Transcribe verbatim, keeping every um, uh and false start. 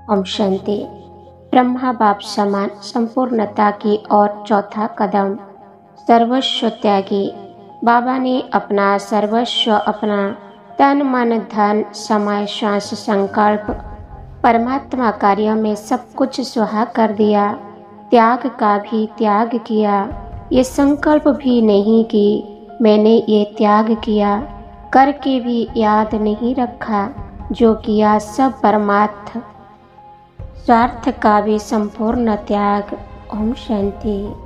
ओम शांति। ब्रह्मा बाप समान संपूर्णता की ओर चौथा कदम, सर्वस्व त्यागी। बाबा ने अपना सर्वस्व, अपना तन मन धन समय श्वास संकल्प परमात्मा कार्य में सब कुछ स्वाहा कर दिया। त्याग का भी त्याग किया। ये संकल्प भी नहीं कि मैंने ये त्याग किया, करके भी याद नहीं रखा। जो किया सब परमार्थ, स्वार्थ का भी संपूर्ण त्याग। ओम शांति।